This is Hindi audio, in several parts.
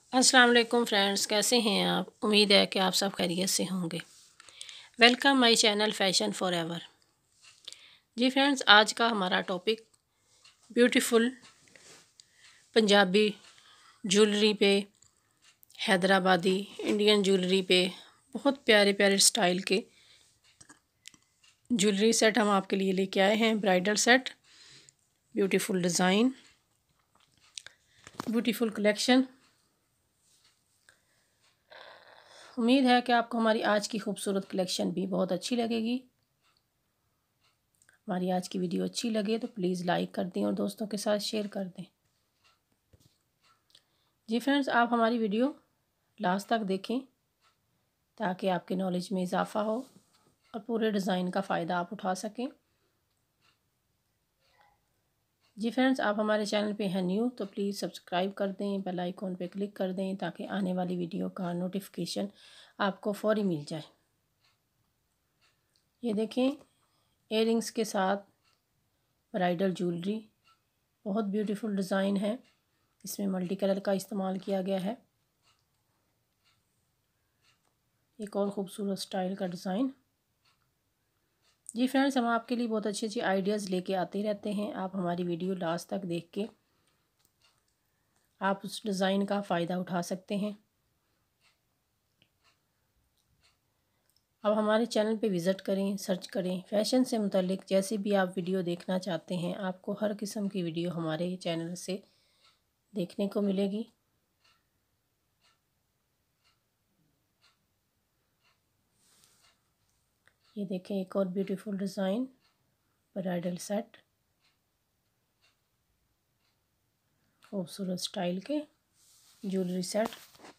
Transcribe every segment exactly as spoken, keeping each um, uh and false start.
अस्सलाम वालेकुम फ्रेंड्स, कैसे हैं आप। उम्मीद है कि आप सब खैरियत से होंगे। Welcome my channel fashion forever. जी फ्रेंड्स, आज का हमारा टॉपिक ब्यूटीफुल पंजाबी ज्वेलरी पे, हैदराबादी इंडियन ज्वेलरी पे बहुत प्यारे प्यारे स्टाइल के ज्वेलरी सेट हम आपके लिए लेके आए हैं। Bridal set, beautiful design, beautiful collection. उम्मीद है कि आपको हमारी आज की खूबसूरत कलेक्शन भी बहुत अच्छी लगेगी। हमारी आज की वीडियो अच्छी लगे तो प्लीज़ लाइक कर दें और दोस्तों के साथ शेयर कर दें। जी फ्रेंड्स, आप हमारी वीडियो लास्ट तक देखें ताकि आपके नॉलेज में इजाफ़ा हो और पूरे डिज़ाइन का फ़ायदा आप उठा सकें। जी फ्रेंड्स, आप हमारे चैनल पे हैं न्यू तो प्लीज़ सब्सक्राइब कर दें, बेल आइकॉन पे क्लिक कर दें ताकि आने वाली वीडियो का नोटिफिकेशन आपको फ़ौरी मिल जाए। ये देखें, इयररिंग्स के साथ ब्राइडल ज्वेलरी, बहुत ब्यूटीफुल डिज़ाइन है। इसमें मल्टी कलर का इस्तेमाल किया गया है। एक और ख़ूबसूरत स्टाइल का डिज़ाइन। जी फ्रेंड्स, हम आपके लिए बहुत अच्छी अच्छी आइडियाज़ लेके आते रहते हैं। आप हमारी वीडियो लास्ट तक देख के आप उस डिज़ाइन का फ़ायदा उठा सकते हैं। अब हमारे चैनल पे विज़िट करें, सर्च करें, फ़ैशन से मुतल्लिक जैसे भी आप वीडियो देखना चाहते हैं, आपको हर किस्म की वीडियो हमारे चैनल से देखने को मिलेगी। ये देखें, एक और ब्यूटीफुल डिज़ाइन ब्राइडल सेट, खूबसूरत स्टाइल के ज्वेलरी सेट।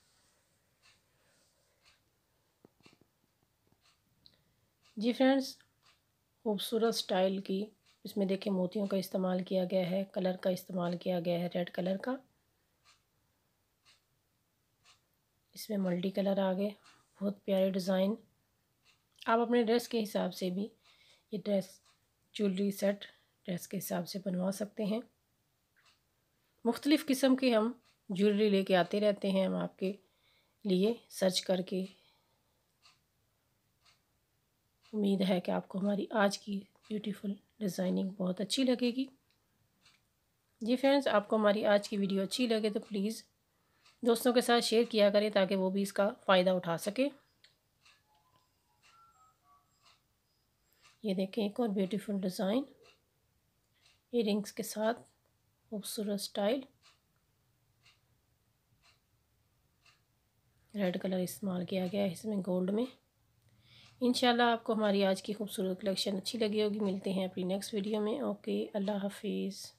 जी फ्रेंड्स, खूबसूरत स्टाइल की इसमें देखें मोतियों का इस्तेमाल किया गया है, कलर का इस्तेमाल किया गया है रेड कलर का। इसमें मल्टी कलर आ गए, बहुत प्यारे डिज़ाइन। आप अपने ड्रेस के हिसाब से भी ये ड्रेस ज्वेलरी सेट ड्रेस के हिसाब से बनवा सकते हैं। मुख्तलिफ़ किस्म के हम ज्वेलरी लेके आते रहते हैं हम आपके लिए सर्च करके। उम्मीद है कि आपको हमारी आज की ब्यूटीफुल डिज़ाइनिंग बहुत अच्छी लगेगी। जी फ्रेंड्स, आपको हमारी आज की वीडियो अच्छी लगे तो प्लीज़ दोस्तों के साथ शेयर किया करें ताकि वो भी इसका फ़ायदा उठा सके। ये देखें, एक और ब्यूटीफुल डिज़ाइन इयररिंग्स के साथ खूबसूरत स्टाइल। रेड कलर इस्तेमाल किया गया है इसमें गोल्ड में। इंशाल्लाह आपको हमारी आज की खूबसूरत कलेक्शन अच्छी लगी होगी। मिलते हैं अपनी नेक्स्ट वीडियो में। ओके, अल्लाह हाफिज़।